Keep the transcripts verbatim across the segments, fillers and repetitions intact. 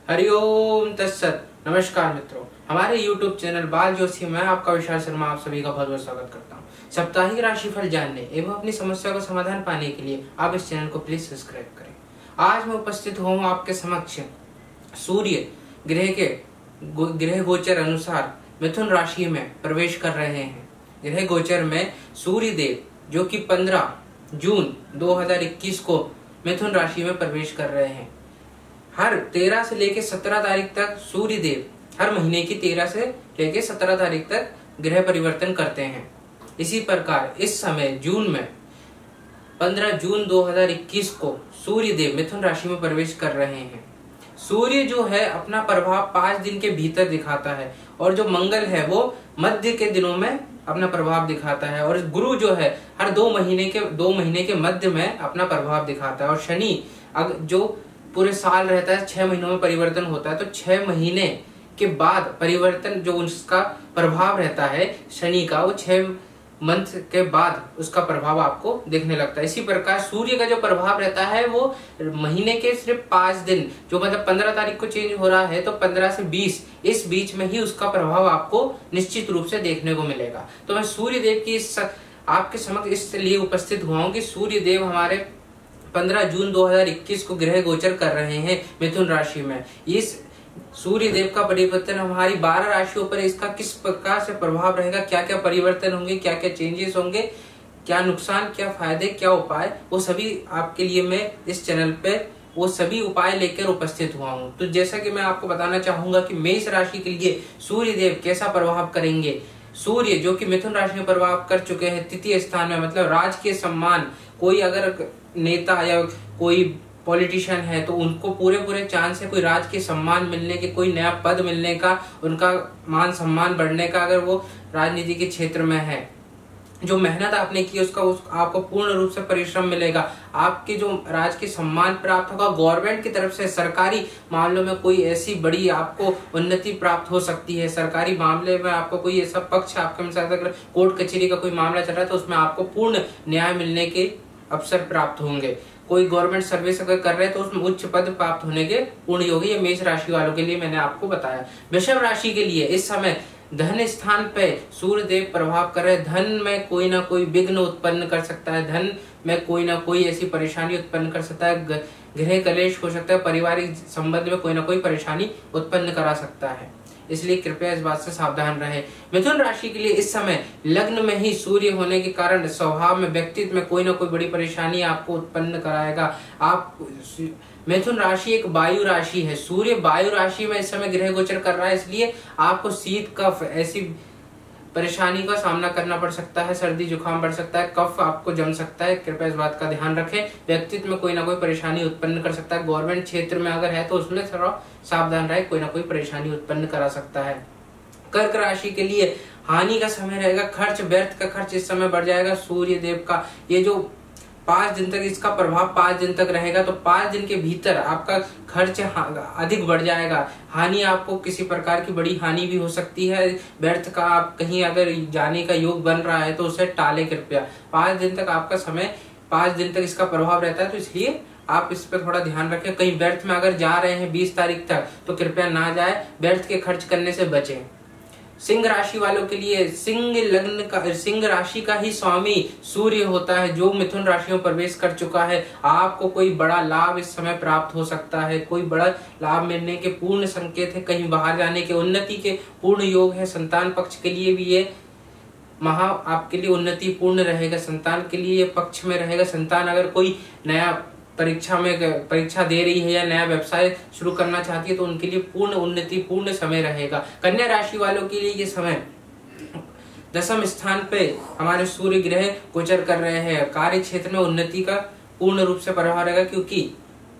हरिओम तत्सत। नमस्कार मित्रों, हमारे YouTube चैनल बाल जोशी में आपका विशाल शर्मा आप सभी का बहुत बहुत स्वागत करता हूँ। साप्ताहिक राशिफल जानने एवं अपनी समस्या का समाधान पाने के लिए आप इस चैनल को प्लीज सब्सक्राइब करें। आज मैं उपस्थित हूँ आपके समक्ष सूर्य ग्रह के ग्रह गोचर अनुसार मिथुन राशि में प्रवेश कर रहे हैं। ग्रह गोचर में सूर्य देव जो कि पंद्रह जून दो हज़ार इक्कीस को मिथुन राशि में प्रवेश कर रहे हैं। हर तेरह से लेकर सत्रह तारीख तक सूर्य देव हर महीने की तेरह से लेकर सत्रह तारीख तक ग्रह परिवर्तन करते हैं। इसी प्रकार इस समय जून में पंद्रह जून दो हज़ार इक्कीस को सूर्य देव मिथुन राशि में प्रवेश कर रहे हैं। सूर्य जो है अपना प्रभाव पांच दिन के भीतर दिखाता है और जो मंगल है वो मध्य के दिनों में अपना प्रभाव दिखाता है और गुरु जो है हर दो महीने के दो महीने के मध्य में अपना प्रभाव दिखाता है और शनि जो पूरे साल रहता है छह महीनों में परिवर्तन होता है, तो छह महीने के बाद परिवर्तन जो उसका प्रभाव रहता है शनि का वो छह मंथ के बाद उसका प्रभाव आपको दिखने लगता है। इसी प्रकार सूर्य का जो प्रभाव रहता है वो महीने के सिर्फ पांच दिन जो मतलब पंद्रह तारीख को चेंज हो रहा है, तो पंद्रह से बीस इस बीच में ही उसका प्रभाव आपको निश्चित रूप से देखने को मिलेगा। तो मैं सूर्य देव की इस आपके समक्ष इसलिए उपस्थित हुआ हूँ कि सूर्य देव हमारे पंद्रह जून दो हज़ार इक्कीस को ग्रह गोचर कर रहे हैं मिथुन राशि में। इस सूर्य देव का परिवर्तन हमारी बारह राशियों पर इसका किस प्रकार से प्रभाव रहेगा, क्या क्या परिवर्तन होंगे, क्या क्या चेंजेस होंगे, क्या नुकसान, क्या फायदे, क्या उपाय, वो सभी आपके लिए मैं इस चैनल पे वो सभी उपाय लेकर उपस्थित हुआ हूँ। तो जैसा कि मैं आपको बताना चाहूंगा कि मेष राशि के लिए सूर्य देव कैसा प्रभाव करेंगे। सूर्य जो कि मिथुन राशि में प्रभाव कर चुके हैं तृतीय स्थान में, मतलब राजकीय सम्मान, कोई अगर नेता या कोई पॉलिटिशियन है तो उनको पूरे पूरे चांस है कोई राज के सम्मान मिलने के, कोई नया पद मिलने का, उनका मान सम्मान बढ़ने का, अगर वो राजनीति के क्षेत्र में है। जो मेहनत आपने की उसका उस आपको पूर्ण रूप से परिश्रम मिलेगा। आपके जो राज के सम्मान प्राप्त होगा, गवर्नमेंट की तरफ से सरकारी मामलों में कोई ऐसी बड़ी आपको उन्नति प्राप्त हो सकती है। सरकारी मामले में आपको कोई ऐसा पक्ष आपके में कोर्ट कचहरी का कोई मामला चल रहा है तो उसमें आपको पूर्ण न्याय मिलने के अवसर प्राप्त होंगे। कोई गवर्नमेंट सर्विस अगर कर रहे हैं तो उसमें उच्च पद प्राप्त होने के पूर्ण योग। ये मेष राशि वालों के लिए मैंने आपको बताया। वृषभ राशि के लिए इस समय धन स्थान पे सूर्य देव प्रभाव कर रहे। धन में कोई ना कोई विघ्न उत्पन्न कर सकता है, धन में कोई ना कोई ऐसी परेशानी उत्पन्न कर सकता है, गृह कलेश हो सकता है, पारिवारिक संबंध में कोई ना कोई परेशानी उत्पन्न करा सकता है, इसलिए कृपया इस बात से सावधान रहे। मिथुन राशि के लिए इस समय लग्न में ही सूर्य होने के कारण स्वभाव में व्यक्तित्व में कोई ना कोई बड़ी परेशानी आपको उत्पन्न कराएगा। आप मिथुन राशि एक वायु राशि है, सूर्य वायु राशि में इस समय ग्रह गोचर कर रहा है, इसलिए आपको शीत कफ ऐसी परेशानी का सामना करना पड़ सकता है, सर्दी जुकाम बढ़ सकता है, कफ आपको जम सकता है। कृपया इस बात का ध्यान रखें। व्यक्तित्व में कोई ना कोई परेशानी उत्पन्न कर सकता है। गवर्नमेंट क्षेत्र में अगर है तो उसमें थोड़ा सावधान रहे, कोई ना कोई परेशानी उत्पन्न करा सकता है। कर्क राशि के लिए हानि का समय रहेगा, खर्च व्यर्थ का खर्च इस समय बढ़ जाएगा। सूर्य देव का ये जो पांच दिन तक इसका प्रभाव पांच दिन तक रहेगा, तो पांच दिन के भीतर आपका खर्च अधिक बढ़ जाएगा। हानि आपको किसी प्रकार की बड़ी हानि भी हो सकती है। व्यर्थ का आप कहीं अगर जाने का योग बन रहा है तो उसे टाले कृपया। पांच दिन तक आपका समय पांच दिन तक इसका प्रभाव रहता है, तो इसलिए आप इस पर थोड़ा ध्यान रखें। कहीं व्यर्थ में अगर जा रहे हैं बीस तारीख तक तो कृपया ना जाए, व्यर्थ के खर्च करने से बचें। सिंह राशि वालों के लिए सिंह लग्न का सिंह राशि का ही स्वामी सूर्य होता है जो मिथुन राशि में प्रवेश कर चुका है। आपको कोई बड़ा लाभ इस समय प्राप्त हो सकता है, कोई बड़ा लाभ मिलने के पूर्ण संकेत है, कहीं बाहर जाने के उन्नति के पूर्ण योग है। संतान पक्ष के लिए भी ये महा आपके लिए उन्नति पूर्ण रहेगा, संतान के लिए ये पक्ष में रहेगा। संतान अगर कोई नया परीक्षा में परीक्षा दे रही है या नया व्यवसाय शुरू करना चाहती है तो उनके लिए पूर्ण उन्नति पूर्ण समय रहेगा। कन्या राशि वालों के लिए ये समय दसम स्थान पे हमारे सूर्य ग्रह गोचर कर रहे हैं। कार्य क्षेत्र में उन्नति का पूर्ण रूप से प्रभाव रहेगा, क्योंकि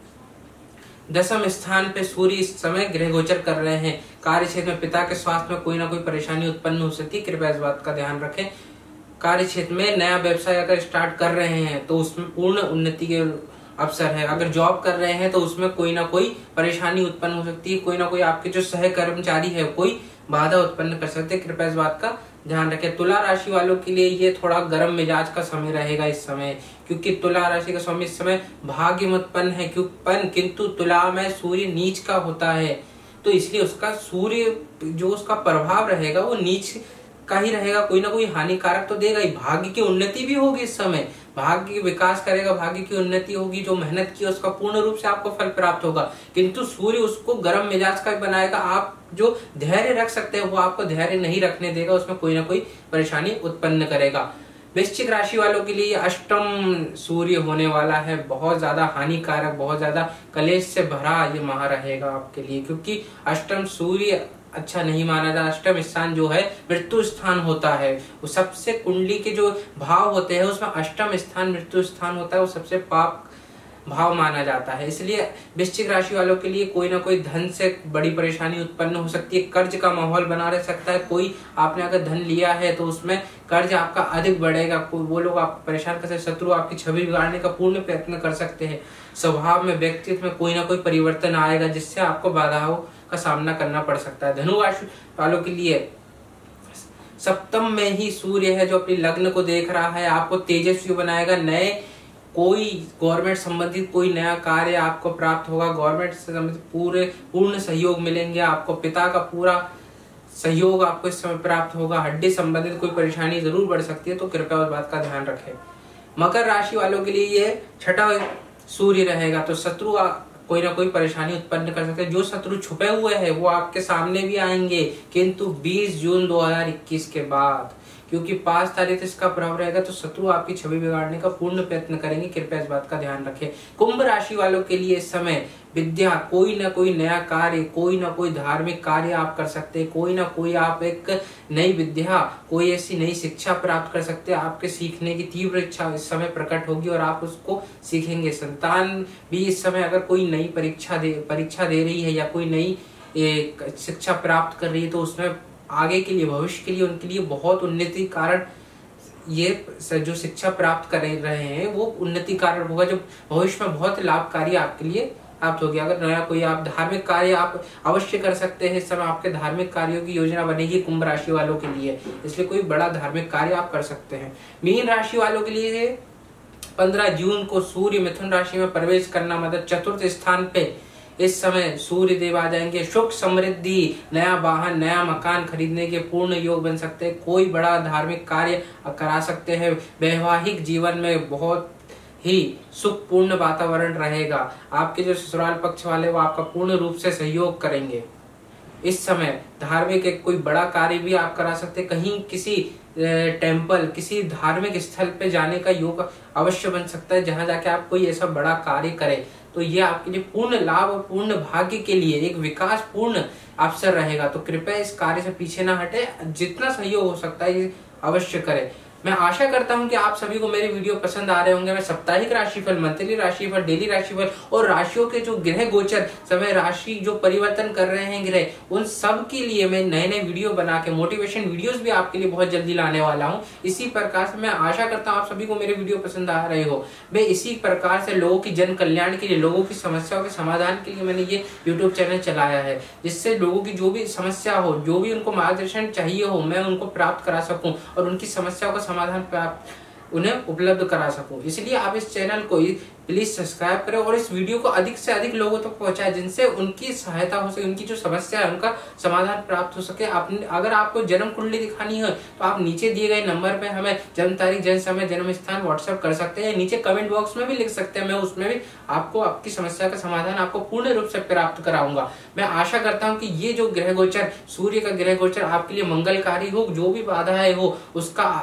दसम स्थान पे सूर्य इस समय ग्रह गोचर कर रहे हैं। कार्य क्षेत्र में पिता के स्वास्थ्य में कोई ना कोई परेशानी उत्पन्न हो सकती है, कृपया इस बात का ध्यान रखें। कार्य क्षेत्र में नया व्यवसाय अगर स्टार्ट कर रहे हैं तो उसमें पूर्ण उन्नति के अवसर है। अगर जॉब कर रहे हैं तो उसमें कोई ना कोई परेशानी उत्पन्न हो सकती है, कोई ना कोई आपके जो सह कर्मचारी है कोई बाधा उत्पन्न कर सकते हैं, कृपया इस बात का ध्यान रखें। तुला राशि वालों के लिए ये थोड़ा गर्म मिजाज का समय रहेगा इस समय, क्योंकि तुला राशि का स्वामी इस समय भाग्य में उत्पन्न है, क्योंकि किंतु तुला में सूर्य नीच का होता है, तो इसलिए उसका सूर्य जो उसका प्रभाव रहेगा वो नीच का ही रहेगा, कोई ना कोई हानिकारक तो देगा ही। भाग्य की उन्नति भी होगी इस समय, भाग्य की विकास करेगा, भाग्य की उन्नति होगी, जो मेहनत की उसका पूर्ण रूप से आपको फल प्राप्त होगा। किंतु सूर्य उसको गर्म मिजाज का बनाएगा, आप जो धैर्य रख सकते हैं वो आपको धैर्य नहीं रखने देगा, उसमें कोई ना कोई परेशानी उत्पन्न करेगा। वृश्चिक राशि वालों के लिए अष्टम सूर्य होने वाला है, बहुत ज्यादा हानिकारक, बहुत ज्यादा कलेश से भरा ये माह रहेगा आपके लिए, क्योंकि अष्टम सूर्य अच्छा नहीं माना जाता। अष्टम स्थान जो है मृत्यु स्थान होता है, वो सबसे कुंडली के जो भाव होते हैं उसमें अष्टम स्थान मृत्यु स्थान होता है, वो सबसे पाप भाव माना जाता है। इसलिए वृश्चिक राशि वालों के लिए कोई ना कोई धन से बड़ी परेशानी उत्पन्न हो सकती है, कर्ज का माहौल बना रह सकता है। कोई आपने अगर धन लिया है तो उसमें कर्ज आपका अधिक बढ़ेगा, वो लोग आपको परेशान कर सकते, शत्रु आपकी छवि बिगाड़ने का पूर्ण प्रयत्न कर सकते हैं। स्वभाव में, व्यक्तित्व में कोई ना कोई परिवर्तन आएगा जिससे आपको बाधाओं का सामना करना पड़ सकता है। धनु राशि वालों के लिए सप्तम में ही सूर्य है जो अपनी लग्न को देख रहा है, आपको तेजस्वी बनाएगा। नए कोई गवर्नमेंट संबंधित कोई नया कार्य आपको प्राप्त होगा, गवर्नमेंट से संबंधित पूरे पूर्ण सहयोग मिलेंगे आपको, पिता का पूरा सहयोग आपको इस समय प्राप्त होगा। हड्डी संबंधित कोई परेशानी जरूर बढ़ सकती है, तो कृपया उस बात का ध्यान रखें। मकर राशि वालों के लिए ये छठा सूर्य रहेगा, तो शत्रु कोई ना कोई परेशानी उत्पन्न कर सकते हैं। जो शत्रु छुपे हुए हैं वो आपके सामने भी आएंगे, किंतु बीस जून दो हज़ार इक्कीस के बाद, क्योंकि पांच तारीख इसका प्रभाव रहेगा, तो शत्रु आपकी छवि बिगाड़ने का पूर्ण प्रयत्न करेंगे, कृपया इस बात का ध्यान रखें। कुंभ राशि वालों के लिए इस समय विद्या, कोई ना कोई नया कार्य, कोई ना कोई धार्मिक कार्य आप कर सकते हैं, कोई ना कोई आप एक नई विद्या, कोई ऐसी नई शिक्षा प्राप्त कर सकते हैं। आपके सीखने की तीव्र इच्छा इस समय प्रकट होगी और आप उसको सीखेंगे। संतान भी इस समय अगर कोई नई परीक्षा दे परीक्षा दे रही है या कोई नई शिक्षा प्राप्त कर रही है, तो उसमें आगे के लिए, भविष्य के लिए उनके लिए बहुत उन्नति कारण ये जो शिक्षा प्राप्त कर रहे हैं वो उन्नति कारण होगा, जो भविष्य में बहुत लाभकारी आपके लिए प्राप्त होगी। अगर नया कोई आप धार्मिक कार्य आप अवश्य कर सकते हैं, इस समय आपके धार्मिक कार्यों की योजना बनेगी कुंभ राशि वालों के लिए, इसलिए कोई बड़ा धार्मिक कार्य आप कर सकते हैं। मीन राशि वालों के लिए पंद्रह जून को सूर्य मिथुन राशि में प्रवेश करना, मतलब चतुर्थ स्थान पे इस समय सूर्य देव आ जाएंगे। सुख समृद्धि, नया वाहन, नया मकान खरीदने के पूर्ण योग बन सकते हैं। कोई बड़ा धार्मिक कार्य करा सकते हैं। वैवाहिक जीवन में बहुत ही सुखपूर्ण वातावरण रहेगा। आपके जो ससुराल पक्ष वाले वो आपका पूर्ण रूप से सहयोग करेंगे। इस समय धार्मिक एक कोई बड़ा कार्य भी आप करा सकते हैं। कहीं किसी टेम्पल, किसी धार्मिक स्थल पे जाने का योग अवश्य बन सकता है, जहां जाके आप कोई ऐसा बड़ा कार्य करें, तो ये आपके लिए पूर्ण लाभ और पूर्ण भाग्य के लिए एक विकास पूर्ण अवसर रहेगा। तो कृपया इस कार्य से पीछे ना हटे, जितना सहयोग हो सकता है ये अवश्य करें। मैं आशा करता हूं कि आप सभी को मेरे वीडियो पसंद आ रहे होंगे। मैं साप्ताहिक राशिफल, मंथली राशिफल, डेली राशिफल और राशियों के जो ग्रह गोचर समय राशि जो परिवर्तन कर रहे हैं ग्रह, उन सब के लिए मैं नए नए वीडियो बना के मोटिवेशन वीडियोस भी आपके लिए बहुत जल्दी लाने वाला हूं। इसी प्रकार से मैं आशा करता हूं आप सभी को मेरे वीडियो पसंद आ रहे हो। मैं इसी प्रकार से लोगों की जन कल्याण के लिए, लोगों की समस्याओं के समाधान के लिए मैंने ये यूट्यूब चैनल चलाया है, जिससे लोगों की जो भी समस्या हो, जो भी उनको मार्गदर्शन चाहिए हो, मैं उनको प्राप्त करा सकूं और उनकी समस्याओं का समाधान प्राप्त उन्हें उपलब्ध करा सकूं। इसलिए आप इस चैनल को प्लीज सब्सक्राइब करें और इस वीडियो को अधिक से अधिक लोगों तक पहुंचाएं, जिनसे उनकी सहायता हो सके, उनकी जो समस्या है उनका समाधान प्राप्त हो सके। आपने अगर आपको जन्म कुंडली दिखानी है तो आप नीचे दिए गए नंबर पे हमें जन्म तारीख, जन्म समय, जन्म स्थान व्हाट्सएप कर सकते हैं। नीचे कमेंट बॉक्स में भी लिख सकते हैं, मैं उसमें भी आपको आपकी समस्या का समाधान आपको पूर्ण रूप से प्राप्त कराऊंगा। मैं आशा करता हूँ कि ये जो ग्रह गोचर, सूर्य का ग्रह गोचर आपके लिए मंगलकारी हो, जो भी बाधाएं हो उसका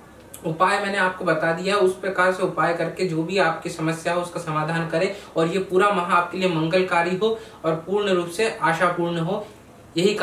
उपाय मैंने आपको बता दिया, उस प्रकार से उपाय करके जो भी आपकी समस्या हो उसका समाधान करें और ये पूरा माह आपके लिए मंगलकारी हो और पूर्ण रूप से आशापूर्ण हो। यही